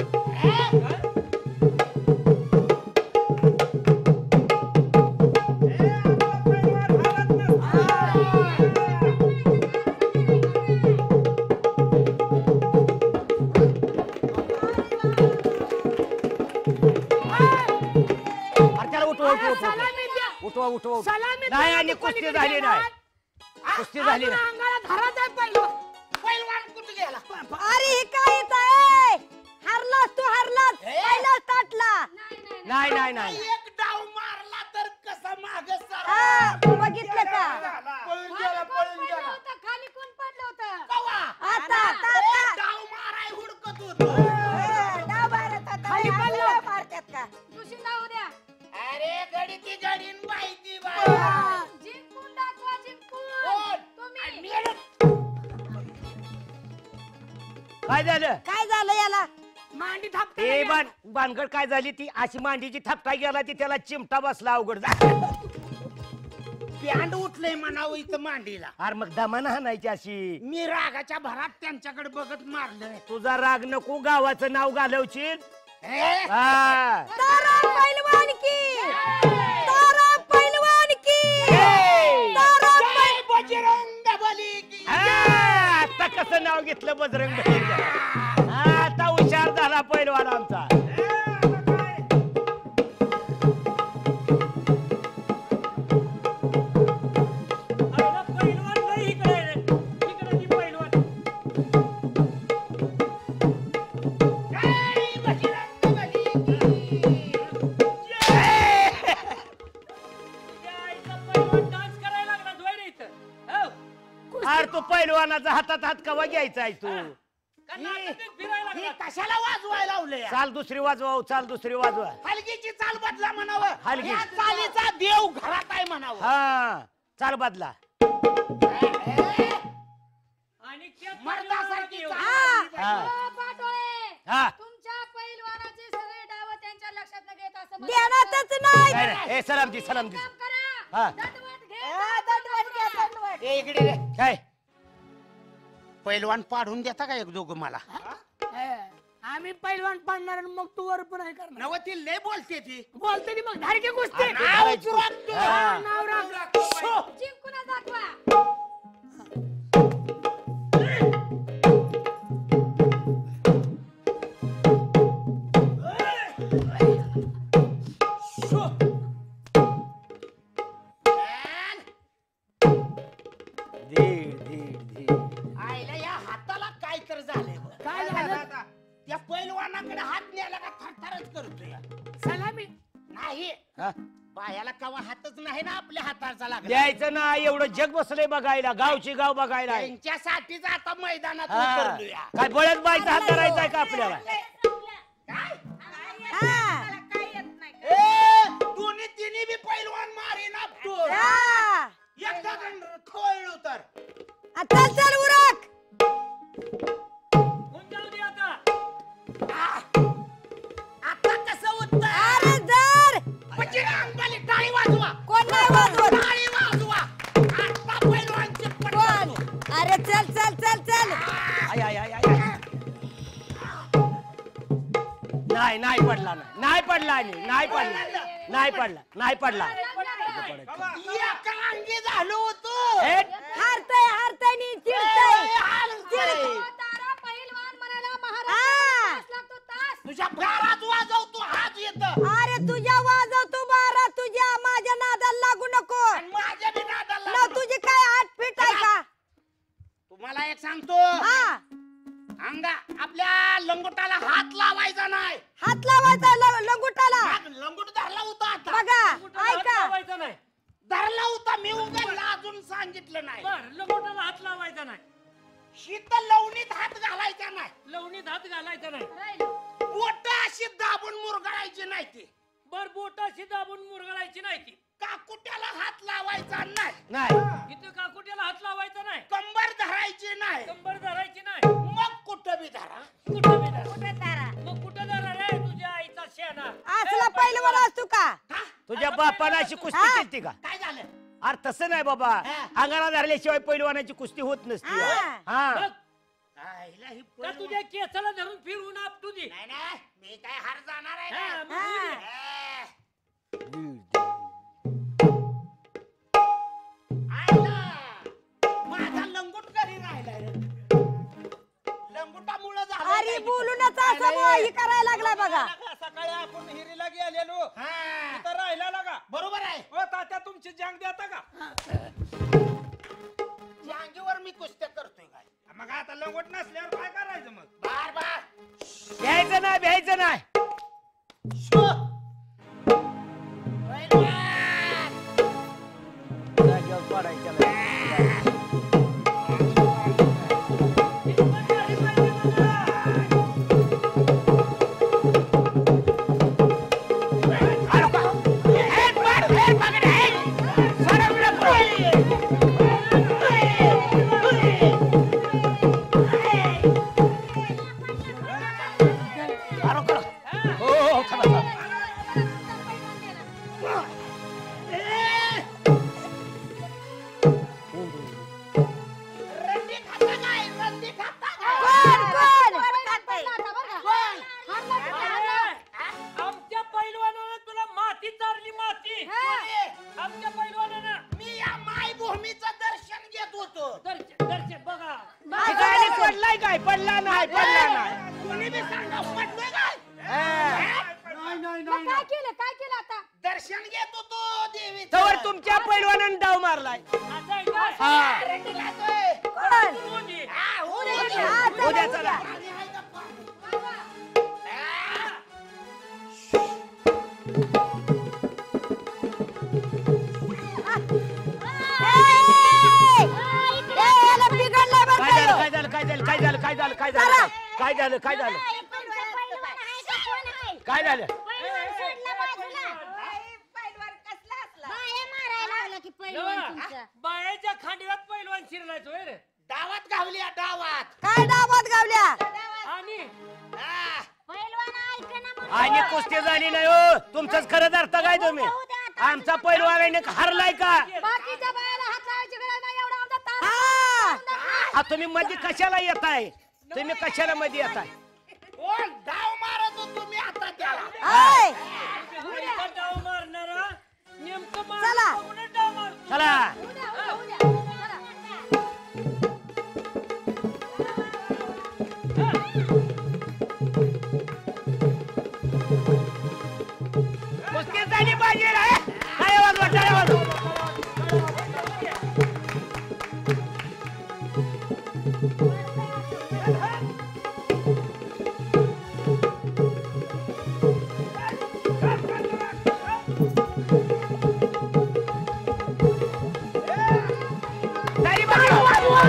अरे त्याला उठवा उठवा उठवा सलामी द्या. उठवा उठवा उठवा. सलामी नाही द्या. आणि कुस्ती झाली नाही कुस्ती झाली अजून नाही अंगाला धराच आहे पैलवान. पैलवान कुठे गेला? अरे हे काय येत आहे हरलास तू हरलास पहिलाच ताटला. नाही नाही नाही एक डाव मारला तर कसा माग हा, बघितलं का पळून गेला पळून गेला. खाली कोण पडलं होतं कवा? आता आता एक आता डाव माराय हुडकत होतो. डाव मारत होता. खाली पडलं. मारतात का दुसरी डाव द्या. अरे गडी ती गडीन माहिती बाय. जिंकून दाखवा जिंकून कोण? तुम्ही काय झालं काय झालं याला मांडी थापता ए नाही बाण बाणगड काय झाली ती अशी मांडीची थापटा गेला ती त्याला चिमटा बसला अवघड झालं. पॅन्ट उठलंय म्हणावं इथं मांडीला. अरे मग दमाना हाणायची अशी मी रागाच्या भरात त्यांच्याकडे बघत मारलं. तुझा राग नको गावाचं नाव घालवशील हे? हा. तारा पैलवान की तारा पैलवान की जय. तारा जय बजरंग बली की. हा, आता कसं नाव घेतलं बजरंग बलीचं. हा, आता हुशार झाला पैलवान आमचा आईला पैलवान नाही इकडे रे. इकडे ती पैलवान जय बजरंग बली की. तुझ्या आईचा पैलवान डान्स करायला लागला जोय रे इथं हो अरे तू पैलवानाचा हातात हात कवा घ्यायचा आहे तू का नाटकात फिरायला हे लागला कशाला वाजवायला लावलंय? चाल दुसरी वाजवा हो, चाल दुसरी वाजवा हलगीची चाल बदला म्हणावं. हलगी. या चालीचा देव घरात आहे म्हणावं. हा चाल बदला आणि त्या मर्दासारखी पैलवानाला चाल हा. बदली हा. पाहिजे. ओ, पाटोळे हा तुमच्या पैलवानाचे सगळे डाव त्यांच्या नाही नाही ए सलाम दी सलाम दी काम करा. हा. दंडवत घे. ए, इकडे रे. काय पैलवान पाडून देता का एक दोघं मला हे, आम्ही पैलवान पाडणार आणि मग तू वर पण आहे करणार नव ती लय बोलते ती बोलते ती मग धारकी कुस्ती नाव चुरात हा, नाव राख. जिंकून दाखवा. धीर धीर धीर आईला या हाताला काय तर झालंय बघ. काय झालं त्या पैलवानाकडे हात न्यायला का थरथरच करतोय सलामी नाही हा? पायाला कवा हातच नाही ना आपल्या हाताचा लागला द्यायचं ना एवढं जग बसलंय बघायला गावची गाव बघायला त्यांच्यासाठीच आता मैदानात हा. उतरलोया. काय बळ्यात बायचा हात धरायचा का आपल्याला ए, दोन्ही तिन्ही बी पैलवान मारीन आपटू. एकदा खोळ उतर चल चल उरक. होऊन जाऊ दे आता. आता कसं उत्तर अरे जर अंगाली टाळी वाजवा कोण नाही वाजवत. टाळी वाजवा आता पैलवानचे कोण? अरे चल चल चल चल. आय, आय, आय, आय, आय. नाही नाही पडला नाही नाही पडला आणि नाही पडला नाही पडला नाही पडला एका अंगी झालो होतो ए, हारतय हारतय नी चिडतय. तारा पहिलवान म्हणाला महाराज लागतो तास. तुझ्या घरात वाजवतो हात येत अरे तुझ्या वाजव तू बारा तुझ्या माझ्या नादाला लागू नको. माझ्या बी नादाला न तुझी काय आठ फिट आहे का? तुम्हाला एक सांगतो हा अंगा आपल्या लंगोटाला हात लावायचा नाही हात लावायचा ल- लंगोटाला. लंगोट धरला होता आता बघा लंगोटाला हात ऐका लावायचा नाही. धरला होता मी उघडला अजून सांगितलं नाही बर लंगोटाला हात लावायचा नाही. शीत लवणीत हात घालायचा नाही लवणीत हात घालायचा नाही. बोट अशी दाबून मुरगळायची नाही ती बर बोटाशी दाबून मुरगळायची नाही ती. काकुट्याला हात लावायचा नाही नाही इथं काकुट्याला हात लावायचा नाही. कंबर धरायची नाही कंबर धरायची नाही. मग कुठं बी धरा कुठं बी धरा. मग कुठं धरा रे तुझ्या आईचा शेणा. असला पहिलवान असतो का? हा? तुझ्या बापाला अशी कुस्ती हा? केली का काय झालं अरे तसं नाही बाबा हा. अंगाला धरल्याशिवाय पैलवानाची कुस्ती होत नसती हा. हा बघ, आईला ही का पैलवान- तुझ्या केसाला धरून फिरवून आपटू दे. नाही नाही मी काय हार जाणार आहे हा, का? मग होऊ दे. ए, आईला, माझा लंगोट घरी राहिलाय रे. लंगोटामुळं झालं अरे काय? बोलूनच असं हे करायला लागलाय बघा. सकाळी आपण हिरीला गेलेलो हा, तर राहिला का बरोबर आहे हो तात्या तुमची जंग देता का जांगीवर मी कुस्त्या करतोय काय मग आता लंगोट नसल्यावर काय करायचं मग बार बार भ्यायचं नाही भ्यायचं नाही शो. पैलवान. जागेवर पडायचं नाही. हेड मार, हेड पकड, हेड. सरळ पुढे. अरे करा. हो हो चला, चला. रंडी खाता काय? रंडी खाता काय? कोण कोण? आमच्या पैलवानानं तुला माती चारली माती. कोणी? आमच्या पैलवानानं मी या मायभूमीचं दर्शन घेत होतो दर्शन दर्शन बघा. हे काय पडलाय काय पडला नाही पडला नाही कोणी बी सांगा पडलोय काय हा. मग काय केलं काय केलं आता? दर्शन घेत होतो देवीचं. तवर तुमच्या पैलवानानं डाव मारलाय असं आहे का? हा रंडी खातोय. कोण? होऊ दे. हा, हो रे. हा, चला, उद्या चला. पाणी आहे का पाणी? हा. ए! ए, याला बिघडलंय बरं काय झालं का? काय झालं काय झालं काय झालं काय झालं काय झालं काय झालं काय झालं काय झालं नवा, बायाच्या खांडव्यात पैलवान शिरलाय तो रे. डावात घावल्या डावात काय डाबात गावल्या? आणि हा. आणि कुस्ती झाली नाही हो तुमचंच खरं धरता काय तुम्ही आमचा पैलवान हरलाय का? बाकीच्या बायाला हात लावायची गरज नाही, एवढा आमचा तास. आ, तुम्ही मध्ये कशाला येताय? तुम्ही कशाला मध्ये येताय? कोण डाव मारत होतो तुम्ही आता त्याला? हाय. नेमका डाव मारणारा नेमकं चला. मारणार कोणी डाव मारतो? चला उद्या, उद्या, उद्या. चला. कुस्ती झाली पाहिजे रे. टाळ्या वाजवा, टाळ्या वाजवा. टाळी वाजवा.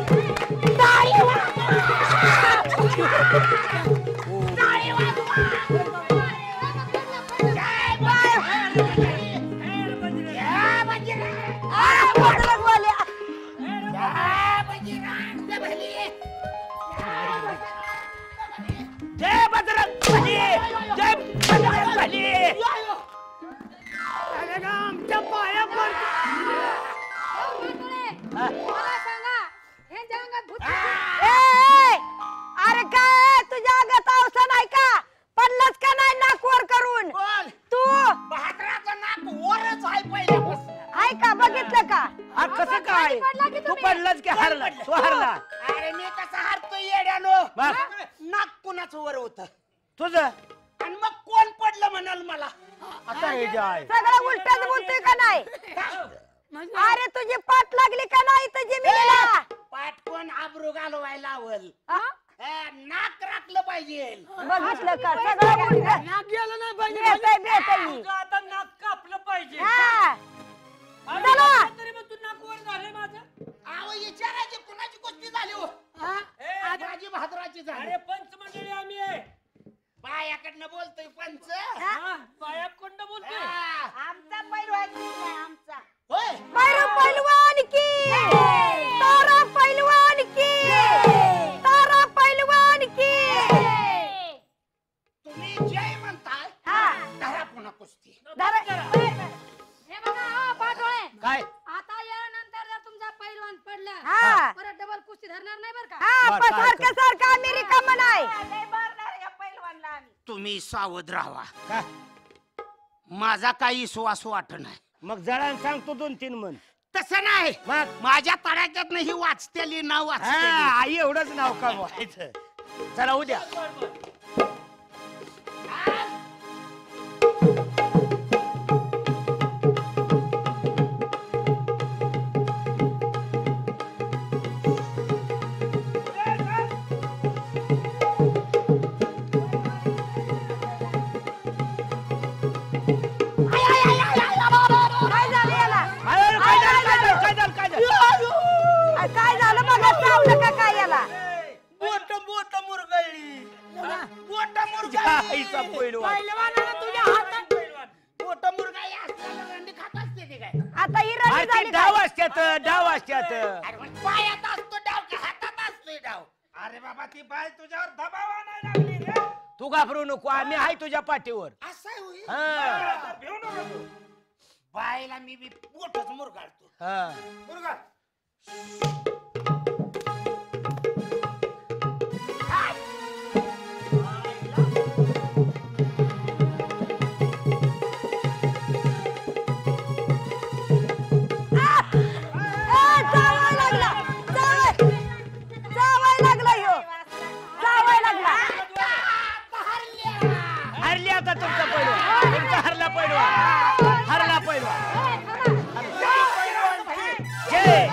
जय बजरंग बली. जय बजरंग बली. अरे का आमच्या पाया पडतो. मला सांगा, ह्यांच्या अंगात भूत आहे? अरे काय तुझ्या अंगात औषध आहे का? पडलंच का नाही नाक वर करून? कोण? तू बहादराचं नाक वरच आहे पहिल्यापासून. आहे का? बघितलं का? हा कसं काय? पडला की तू तुम्ही? पडलाच की हरला? तू हरला. अरे मी कसा हारतो येड्यानो? बस. नाक कुणाच वर होत तुझं आणि मग कोण पडलं म्हणाल मला? आता हे जे आहे सगळं उलटच बोलतोय का नाही? अरे तुझी पाठ लागली का नाही तुझी मिलीला? पाठ कोण आबरू घालवायला लावल? हा? ए, नाक राखलं पाहिजे. बघितलं का? सगळं उलट नाक गेलं नाही पाहिजे. बेताई बेताई. तुझं आता नाक कापलं पाहिजे. हा. अरे चला. बाबा, तरी मग तू नाक वर झालंय माझं. अहो विचारायची कुणाची कुस्ती झाली हो? हा? ए, माझी बहादराची झाली. अरे पंच मंडळी आम्ही आहे. पायाकडनं बोलतोय पंच. हा, पाया कोणतं बोलतोय? हा. आमचा पैलवान आहे आमचा. होय. पैरू पैलवान की तारा पैलवान की तारा पैलवान की. तुम्ही जय म्हणताय. हा. धरा पुन्हा कुस्ती. धरा- हे बघा हा पाठोळे. काय? आता यानंतर जर तुमचा पैलवान पडला हा. परत डबल कुस्ती धरणार नाही बरं का? बरं, हा काय सारखं सारखं अमेरिका म्हणाय. तुम्ही सावध राहा. का? माझा काही सुवास वाट नाही. मग जळान सांगतो दोन तीन म्हण. तसं नाही. मग माझ्या तडाख्यात ही वाचतेली नाव वाचतेली. हा, आई एवढंच नाव कमवायचं. चला उद्या. काय झालं याला? अरे, काय झालं, काय झालं, काय झालं, काय झालं? आ, काय झालं बघा चावलं का काय याला? बोट बोट मुरगळली. बोट आईचा मुरगळली. पैलवान. पहिलवानाला तुझ्या हातात बोट मुरगाळी असल्याला रंडी खात असते ते काय? आता ही रडी अरे, झाली ते काय? डाव असत्यात डाव असत्यात. अरे मग पायात असतो डाव का हातात असतोय डाव? अरे बाबा ती बाय तुझ्यावर दबाव आणायला लागली रे. तू घाबरू नको, आम्ही आहे तुझ्या पाठीवर. असं आहे होय? हा. आता भिवू नको तू. बायला मी बी बोटच मुरगाळतो. हा. मुरगा. ए, चावाय लागला चावाय चावाय लागला ह्यो चावाय लागला. हरली आता तुमचा पैलवान. तुमचा हरला पैलवान. हरला पैलवान. जय.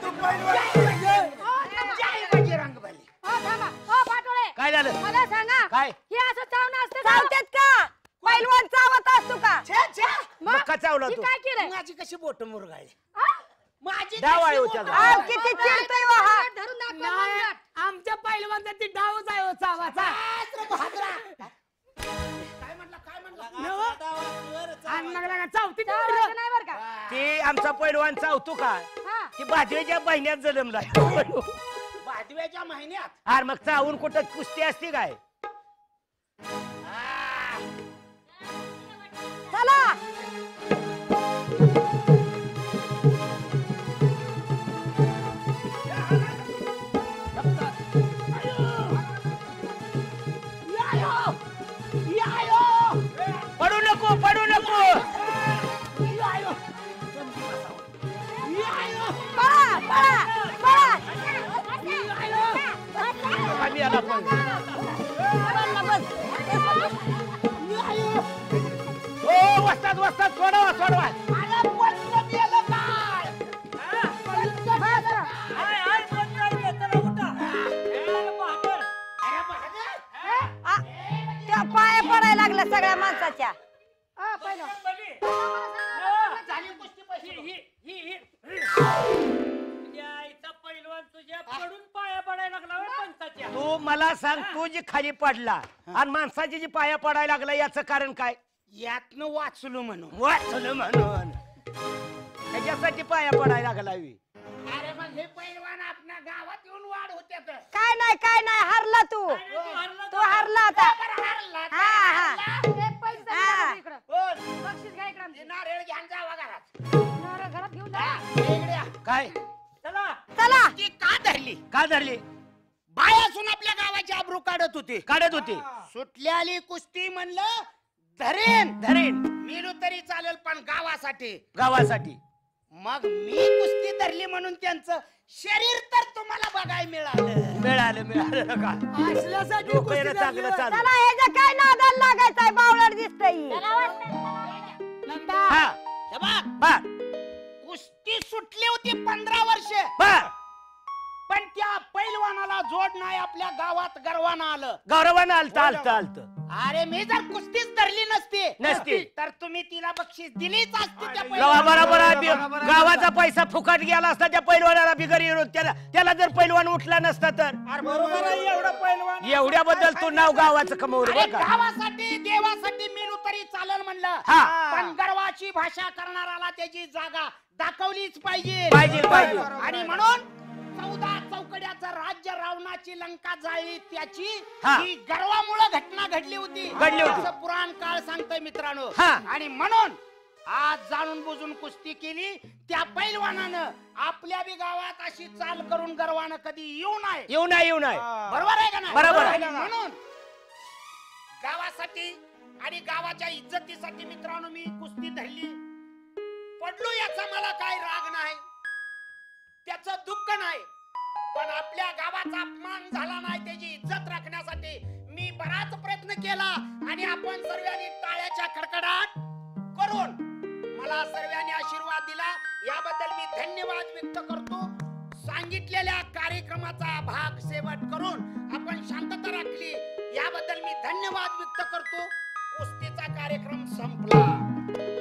जय बजरंगबली. हो थांबा. हो पाटोळे. काय झालं? मला सांगा काय? हे असं चावणं असतं चावतात का? पैलवान चावत असतो का? छे छे. मग का चावला ही तू? काय केलंय? माझी कशी बोट मुरगाळली? हा? माझी डाव आहे कशी हो बोटं त्याचा. आव, मुरगाळली? किती चिडतोय वा हा. धरून दाखवा नाही, मनगट. आमच्या पहिलवानाची डावच आहे हो चावाचा. आज रे बहादरा. काय म्हणला काय म्हणला? आणि मग लगा चावती ती चावायचं मुलं. नाही बरं का? ते आमचा पैलवान चावतो का? हा. ती भाजवेच्या बहिण्यात जन्मलाय. भादव्याच्या महिन्यात. अरे मग चावून कुठं कुस्ती असते काय? आ, चला पडू नको पडू नको पळा पळा पळा आम्ही आला पण पळायला बस. हो वस्ताद वस्ताद सोडवा सोडवा हाय हाय पण काय घेताना उठा ए, बहादर. आ, त्या पाया पडायला लागल्या सगळ्या माणसाच्या. बघी. ही- ही- ही- ही. तुझ्या आईचा पैलवान तुझ्या पडून पाया पडायला लागला होय पंचाच्या. तू मला सांग तू जी खाली पडला आणि माणसाची जी पाया पडायला लागला याचं कारण काय यातनं वाचलो म्हणून. वाचलं म्हणून त्याच्यासाठी पाया पडायला लागला हवी अरे मग हे पैलवान आपल्या गावात येऊन वाढ होते तर. काय नाही काय नाही हरला तू तू हरला तू हरला आता. बरं हरला, हा हा हरला. हा. बक्षीस घ्या इकडं. ते नारळ घ्या आणि जावा घरात. घरात घेऊन हा, हे इकडे या. काय चला चला. ती का धरली? का धरली बाय असून आपल्या गावाची आबरू काढत होती. काढत होती सुटल्याली कुस्ती म्हणलं धरेन धरेन मिळू तरी चालेल पण गावासाठी. गावासाठी मग मी कुस्ती धरली म्हणून त्यांचं शरीर तर तुम्हाला बघायला मिळालं. मिळालं मिळालं का डोकं येणं चांगलं चालू चला ह्याच्या काय नादाला लागायचंय बावळट दिसतय. नंदा हा हे बघ, बर कुस्ती सुटली होती पंधरा वर्ष बर पण त्या पैलवानाला जोड नाही आपल्या गावात गर्वानं आलं. गौरवानं आलत आलत आलत अरे मी जर कुस्तीच धरली नसती नसती. तर तुम्ही तिला बक्षीस दिलीच असती त्या गावा पैलवानाला. बरोबर आहे. बी- गावाचा पैसा फुकट गेला असता त्या पैलवानाला बिगर येऊन त्याला त्याला जर पैलवान उठला नसता तर अरे बरोबर आहे एवढं पहिलवान एवढ्याबद्दल तू नाव गावाचं कमवलं अरे बरं का गावासाठी देवासाठी मिळू तरी चालेल म्हणलं. हा. पण गर्वाची भाषा करणाराला त्याची जागा दाखवलीच पाहिजे. पाहिजे पाहिजे आणि म्हणून चौदा चौकड्याचं राज्य रावणाची लंका जाळली त्याची हा. ही गर्वामुळे घटना घडली होती. घडली होती. असं पुराण काळ सांगतोय मित्रांनो. हा. आणि म्हणून आज जाणून बुजून कुस्ती केली त्या पैलवानानं आपल्या बी गावात अशी चाल करून गर्वानं कधी येऊ नये. येऊ नाही येऊ नाही बरोबर आहे का नाही? बरोबर आहे. आणि म्हणून गावासाठी आणि गावाच्या इज्जतीसाठी मित्रांनो मी कुस्ती धरली. पडलो याचा मला काय राग नाही, त्याचं दुःख नाही, पण आपल्या गावाचा अपमान झाला नाही त्याची इज्जत राखण्यासाठी मी बराच प्रयत्न केला. आणि आपण सर्वांनी टाळ्याच्या कडकडाट करून मला सर्वांनी आशीर्वाद दिला याबद्दल मी धन्यवाद व्यक्त करतो. सांगितलेल्या कार्यक्रमाचा भाग शेवट करून आपण शांतता राखली याबद्दल मी धन्यवाद व्यक्त करतो. कुस्तीचा कार्यक्रम संपला.